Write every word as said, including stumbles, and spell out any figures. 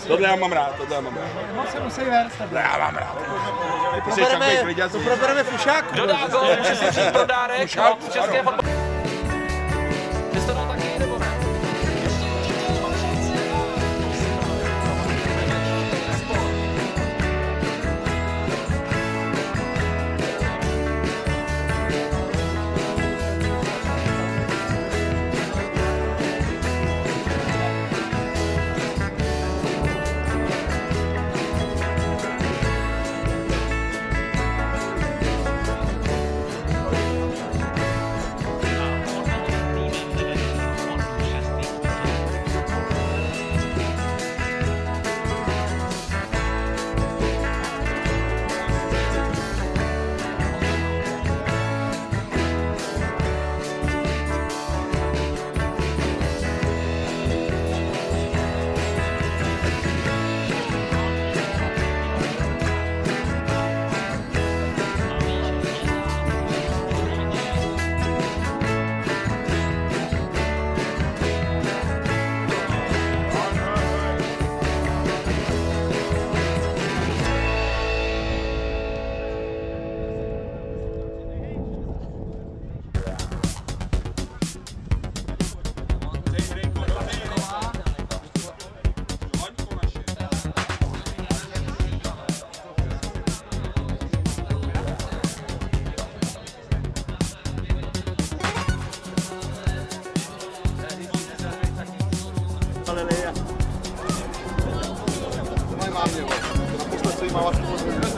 Tohle já mám rád, tohle já mám rád. No se musí vést. Tohle já mám rád. To probereme fušáku. Dodá gol, může si přijít pro dárek od české fotbalu. Ty jsi to dal taky, nebo ne? Naposled se jí má vlastně